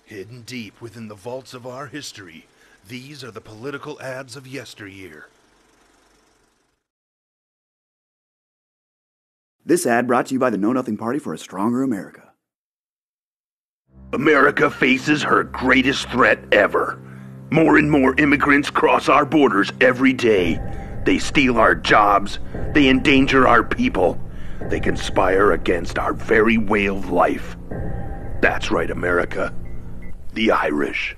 Hidden deep within the vaults of our history, these are the political ads of yesteryear. This ad brought to you by the Know Nothing Party for a Stronger America. America faces her greatest threat ever. More and more immigrants cross our borders every day. They steal our jobs. They endanger our people. They conspire against our very way of life. That's right, America. The Irish.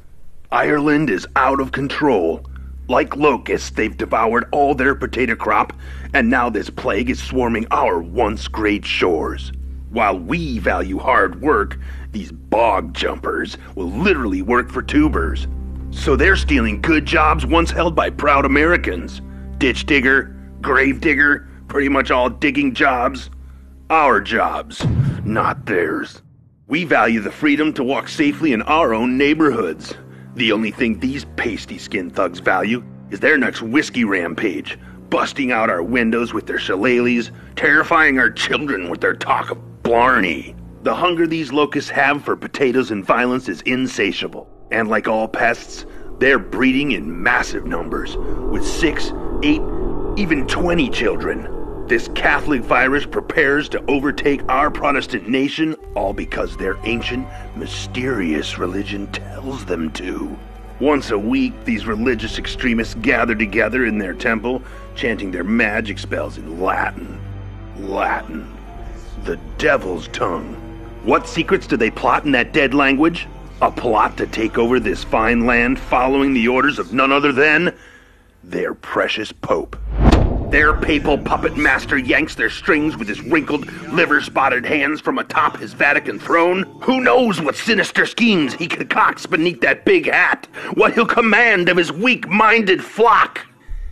Ireland is out of control. Like locusts, they've devoured all their potato crop, and now this plague is swarming our once great shores. While we value hard work, these bog jumpers will literally work for tubers. So they're stealing good jobs once held by proud Americans. Ditch digger, grave digger, pretty much all digging jobs. Our jobs, not theirs. We value the freedom to walk safely in our own neighborhoods. The only thing these pasty-skinned thugs value is their next whiskey rampage, busting out our windows with their shillelaghs, terrifying our children with their talk of blarney. The hunger these locusts have for potatoes and violence is insatiable, and like all pests, they're breeding in massive numbers, with 6, 8, even 20 children. This Catholic virus prepares to overtake our Protestant nation, all because their ancient, mysterious religion tells them to. Once a week, these religious extremists gather together in their temple, chanting their magic spells in Latin. Latin. The devil's tongue. What secrets do they plot in that dead language? A plot to take over this fine land following the orders of none other than their precious Pope. Their papal puppet master yanks their strings with his wrinkled, liver-spotted hands from atop his Vatican throne. Who knows what sinister schemes he concocts beneath that big hat? What he'll command of his weak-minded flock?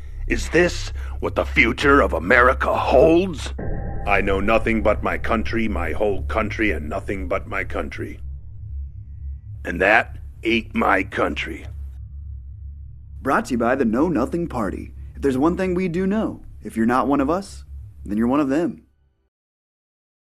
Is this what the future of America holds? I know nothing but my country, my whole country, and nothing but my country. And that ain't my country. Brought to you by the Know Nothing Party. If there's one thing we do know, if you're not one of us, then you're one of them.